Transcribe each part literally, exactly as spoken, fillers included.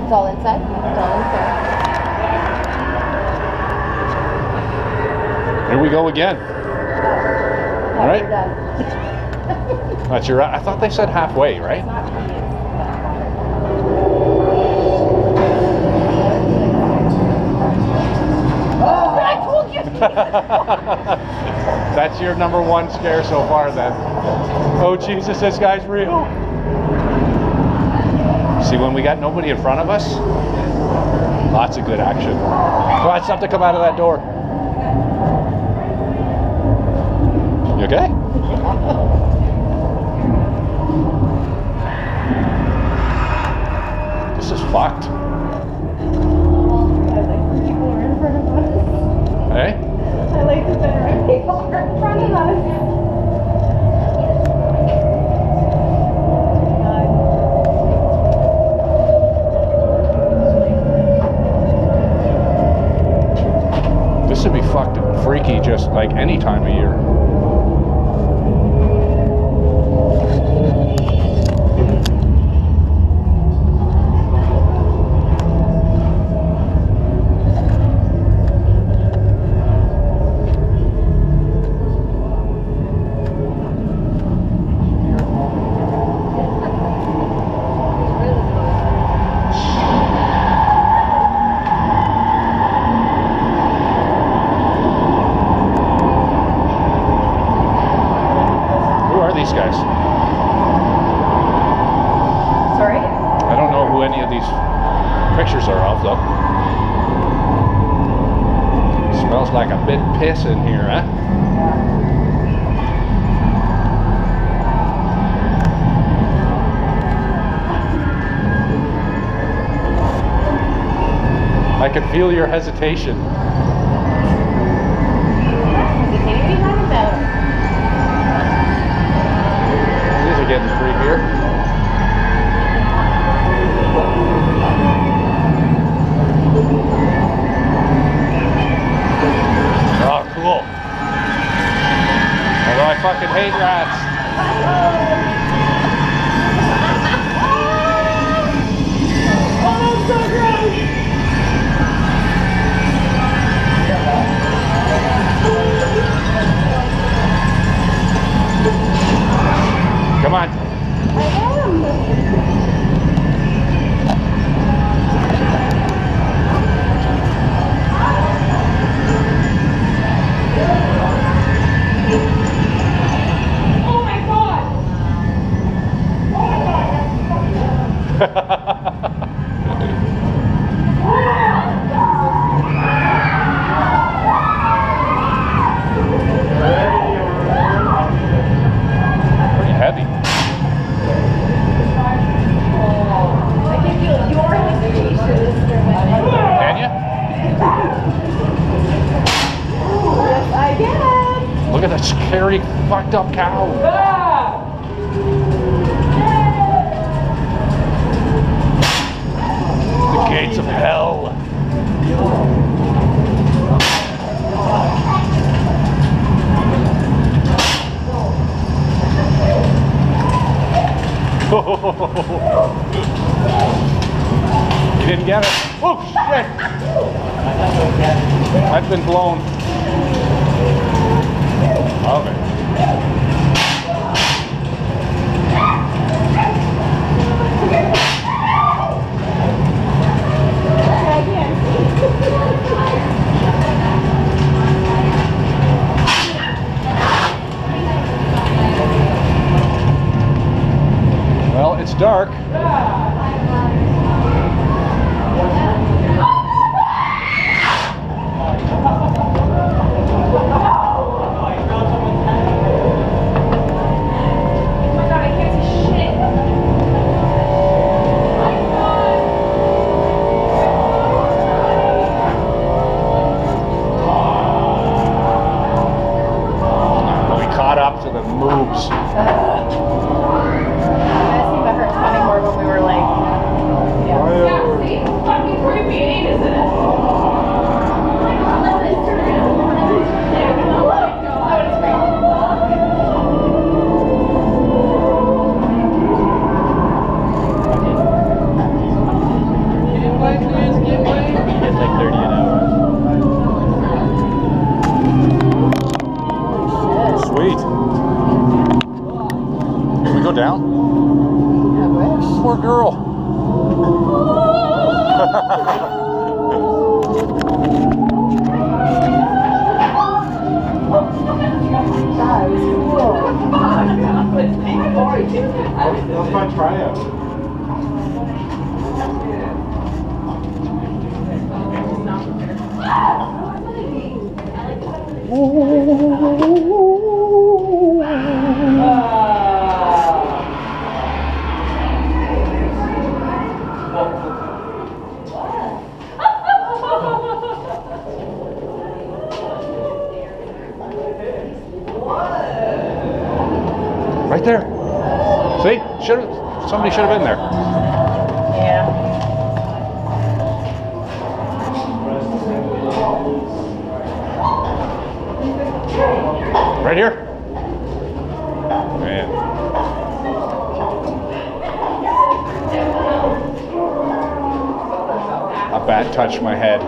It's all inside? It's all inside. Here we go again. Oh, all right. You're done. That's your, I thought they said halfway, right? Oh, I told you! That's your number one scare so far then. Oh Jesus, this guy's real. See, when we got nobody in front of us, lots of good action. Come on, something come out of that door. You okay? This is fucked. I like when people are in front of us. Hey? I like it better when people are in front of us. This would be fucking freaky just like any time of year. These guys. Sorry? I don't know who any of these pictures are of though. Smells like a bit piss in here, huh? I can feel your hesitation. Getting creepier. Oh, cool. Although I fucking hate rats. Oh, that's so gross! Come on. I am. Oh my god! Oh my god! Pretty heavy. Can you? Yes, I can. Look at that scary, fucked up cow. The gates of hell. You didn't get it. Oh shit! I've been blown. Okay. Well, it's dark. To the moves. Uh, I think that hurts funny more when we were like poor girl. That is cool. That's my tryout. Right there. See? Should somebody should have been there. Yeah. Right here. Man. A bat touched my head.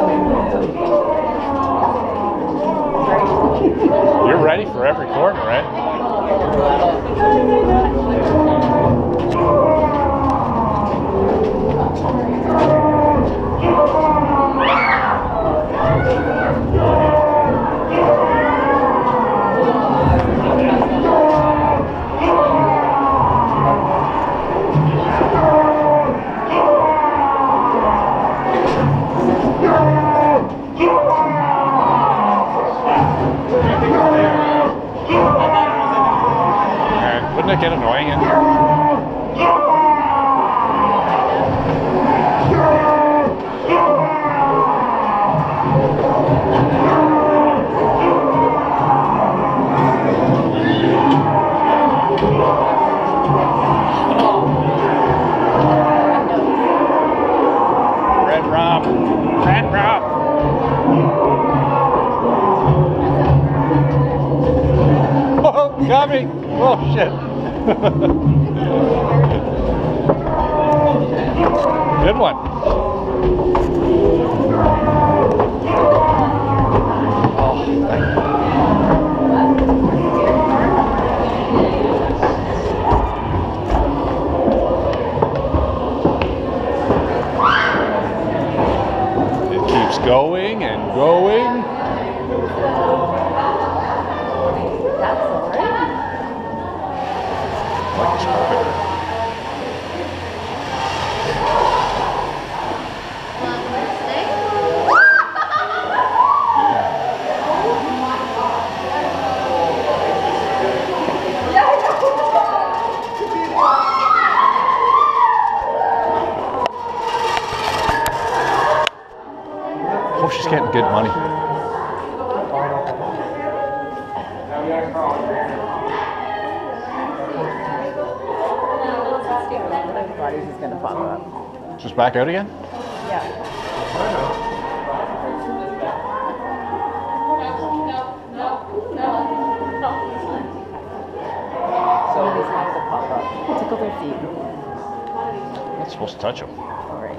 You're ready for every corner, right? Wouldn't it get annoying in here? Red rum. Red rum. Oh, got me. Oh, shit. Good one. Oh, thank you. It keeps going and going. I like this carpet. Oh, she's getting good money. Everybody's just gonna pop up. Just back out again? Yeah. Somebody's has to pop up. Tickle their feet. Not supposed to touch them. All right.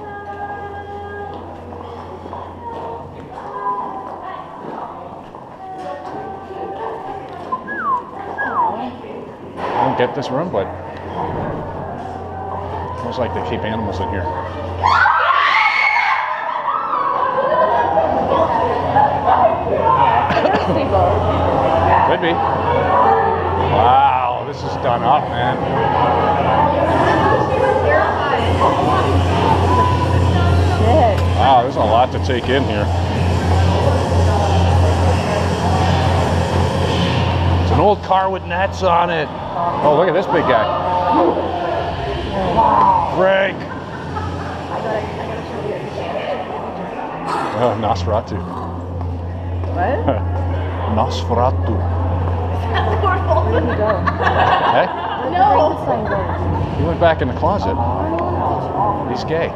I don't get this room, but almost like they keep animals in here. Could be. Wow, this is done up, man. Shit. Wow, there's a lot to take in here. It's an old car with nets on it. Oh, look at this big guy. Frank. Oh, Nosferatu. What? Nosferatu. Where did he go? Hey? No. He went back in the closet. He's gay.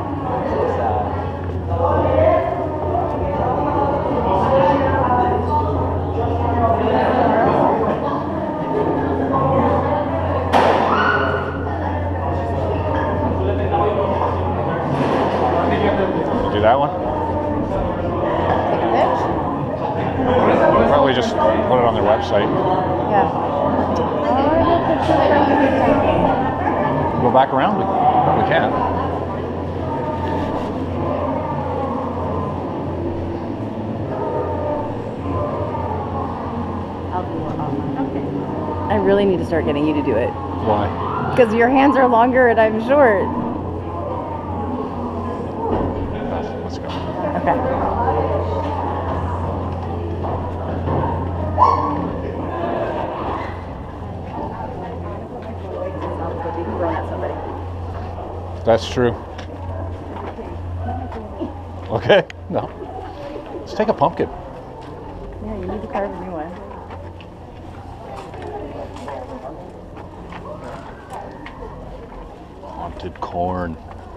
Do that one? Probably just put it on their website. Yeah. go back around, we, we can. I'll do it online. Okay. I really need to start getting you to do it. Why? Because your hands are longer and I'm short. Let's go. Okay. That's true. Okay, no. Let's take a pumpkin. Yeah, you need to carve a new one. Haunted corn.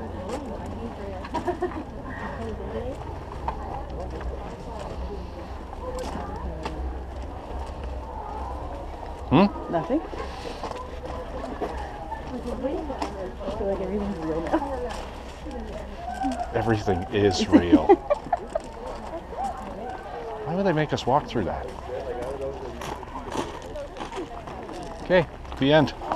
Hmm? Nothing? I feel like everything's real now. Everything is real. Why would they make us walk through that? Okay, the end.